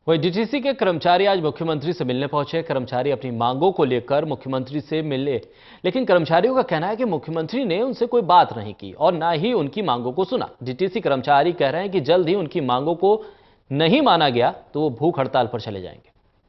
वहीं डीटीसी के कर्मचारी आज मुख्यमंत्री से मिलने पहुंचे। कर्मचारी अपनी मांगों को लेकर मुख्यमंत्री से मिले, लेकिन कर्मचारियों का कहना है कि मुख्यमंत्री ने उनसे कोई बात नहीं की और न ही उनकी मांगों को सुना। डीटीसी कर्मचारी कह रहे हैं कि जल्द ही उनकी मांगों को नहीं माना गया तो वो भूख हड़ताल पर चले जाएंगे।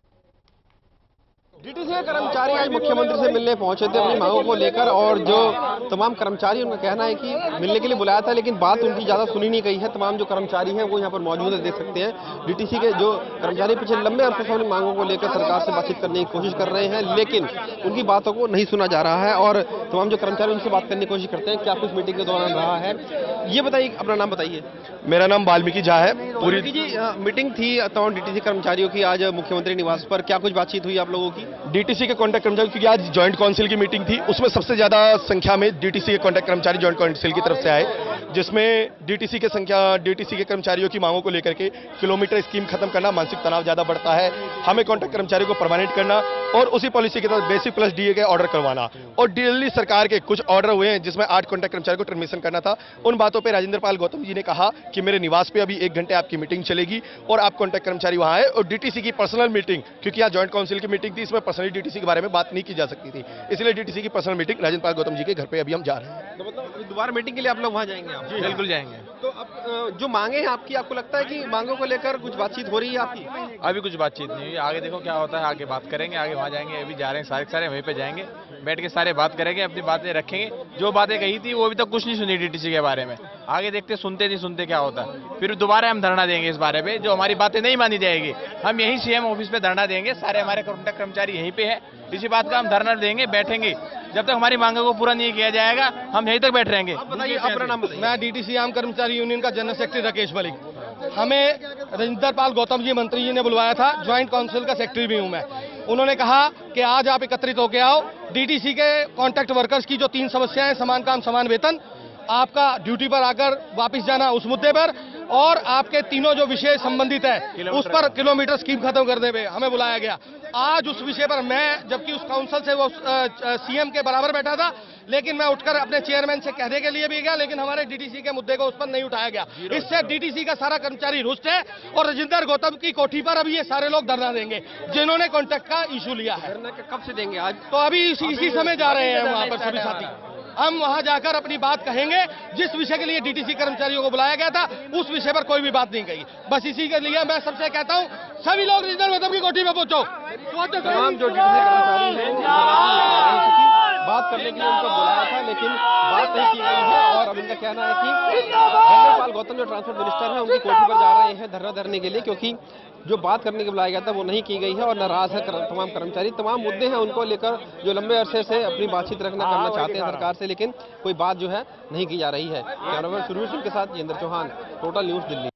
डीटीसी के कर्मचारी आज मुख्यमंत्री से मिलने पहुंचे थे अपनी मांगों को लेकर, और जो तमाम कर्मचारी उनका कहना है कि मिलने के लिए बुलाया था लेकिन बात उनकी ज्यादा सुनी नहीं गई है। तमाम जो कर्मचारी हैं वो यहाँ पर मौजूद है, देख सकते हैं। डीटीसी के जो कर्मचारी पिछले लंबे अरसे से अपनी मांगों को लेकर सरकार से बातचीत करने की कोशिश कर रहे हैं, लेकिन उनकी बातों को नहीं सुना जा रहा है और तमाम जो कर्मचारी उनसे बात करने की कोशिश करते हैं। क्या कुछ मीटिंग के दौरान रहा है, ये बताइए। अपना नाम बताइए। मेरा नाम वाल्मीकि झा है। पूरी जी मीटिंग थी तमाम डीटीसी कर्मचारियों की आज मुख्यमंत्री निवास पर, क्या कुछ बातचीत हुई आप लोगों की? डीटीसी के कॉन्ट्रैक्ट कर्मचारी, क्योंकि आज जॉइंट काउंसिल की मीटिंग थी, उसमें सबसे ज्यादा संख्या में डीटीसी के कॉन्ट्रैक्ट कर्मचारी जॉइंट काउंसिल की तरफ से आए, जिसमें डीटीसी के कर्मचारियों की मांगों को लेकर के किलोमीटर स्कीम खत्म करना, मानसिक तनाव ज्यादा बढ़ता है, हमें कॉन्ट्रैक्ट कर्मचारियों को परमानेंट करना और उसी पॉलिसी के तहत बेसिक प्लस डीए के ऑर्डर करवाना। और दिल्ली सरकार के कुछ ऑर्डर हुए हैं जिसमें 8 कॉन्ट्रैक्ट कर्मचारियों को टर्मिनेशन करना था। उन बातों पर राजेंद्र पाल गौतम जी ने कहा कि मेरे निवास पे अभी 1 घंटे आपकी मीटिंग चलेगी और आप कॉन्ट्रैक्ट कर्मचारी वहां आए, और डीटीसी की पर्सनल मीटिंग, क्योंकि यहाँ जॉइंट काउंसिल की मीटिंग थी, इसमें पर्सनली डीटीसी के बारे में बात नहीं की जा सकती थी, इसलिए डीटीसी की पर्सनल मीटिंग राजेंद्र पाल गौतम जी के घर पे अभी हम जा रहे हैं। तो मतलब दोबारा मीटिंग के लिए आप लोग वहां जाएंगे? आप बिल्कुल जाएंगे। तो अब जो मांगे हैं आपकी, आपको लगता है कि मांगों को लेकर कुछ बातचीत हो रही है आपकी? अभी कुछ बातचीत नहीं हुई, आगे देखो क्या होता है, आगे बात करेंगे, आगे वहाँ जाएंगे। अभी जा रहे हैं सारे वहीं पे जाएंगे, बैठ के सारे बात करेंगे, अपनी बातें रखेंगे। जो बातें कही थी वो अभी तक कुछ नहीं सुनी डीटीसी के बारे में, आगे देखते सुनते नहीं सुनते क्या होता है। फिर दोबारा हम धरना देंगे इस बारे में, जो हमारी बातें नहीं मानी जाएगी हम यही सीएम ऑफिस पे धरना देंगे। सारे हमारे कॉन्ट्रैक्ट कर्मचारी यहीं पे है, इसी बात का हम धरना देंगे, बैठेंगे। जब तक हमारी मांगों को पूरा नहीं किया जाएगा हम यहीं तक बैठ रहेंगे। बताइए अपना नाम बताइए। मैं डीटीसी आम कर्मचारी यूनियन का जनरल सेक्रेटरी राकेश मलिक। हमें राजेंद्र पाल गौतम जी मंत्री जी ने बुलवाया था, ज्वाइंट काउंसिल का सेक्रेटरी भी हूं मैं। उन्होंने कहा कि आज आप एकत्रित होकर आओ, डीटीसी के कॉन्ट्रैक्ट वर्कर्स की जो 3 समस्याएं, समान काम समान वेतन, आपका ड्यूटी पर आकर वापस जाना उस मुद्दे पर, और आपके तीनों जो विषय संबंधित है उस पर किलोमीटर स्कीम खत्म करने पे हमें बुलाया गया। आज उस विषय पर मैं, जबकि उस काउंसिल से वो सीएम के बराबर बैठा था, लेकिन मैं उठकर अपने चेयरमैन से कहने के लिए भी गया, लेकिन हमारे डीटीसी के मुद्दे को उस पर नहीं उठाया गया। इससे डीटीसी का सारा कर्मचारी रुष्ट है और राजेंद्र गौतम की कोठी पर अभी ये सारे लोग धरना देंगे जिन्होंने कॉन्ट्रैक्ट का इशू लिया है। धरना कब से देंगे आज? तो अभी इसी समय जा रहे हैं वहां पर सभी साथी। हम वहां जाकर अपनी बात कहेंगे। जिस विषय के लिए डीटीसी कर्मचारियों को बुलाया गया था उस विषय पर कोई भी बात नहीं कही। बस इसी के लिए मैं सबसे कहता हूं, सभी लोग राजेंद्र गौतम की कोठी में पहुंचो। तमाम जो डीटीसी कर्मचारी हैं बात करने के लिए उनको बुलाया था, लेकिन बात नहीं की गई है। और अब इनका कहना है कि राजेंद्र पाल गौतम जो ट्रांसपोर्ट मिनिस्टर है उनकी कोठी पर जा रहे हैं धरना धरने के लिए, क्योंकि जो बात करने के लिए बुलाया गया था वो नहीं की गई है और नाराज है तमाम कर्मचारी। तमाम मुद्दे हैं उनको लेकर जो लंबे अरसे से अपनी बातचीत करना चाहते हैं सरकार से, लेकिन कोई बात जो है नहीं की जा रही है। कैमरामैन सुरवीर सिंह के साथ जितेंद्र चौहान, टोटल न्यूज़, दिल्ली।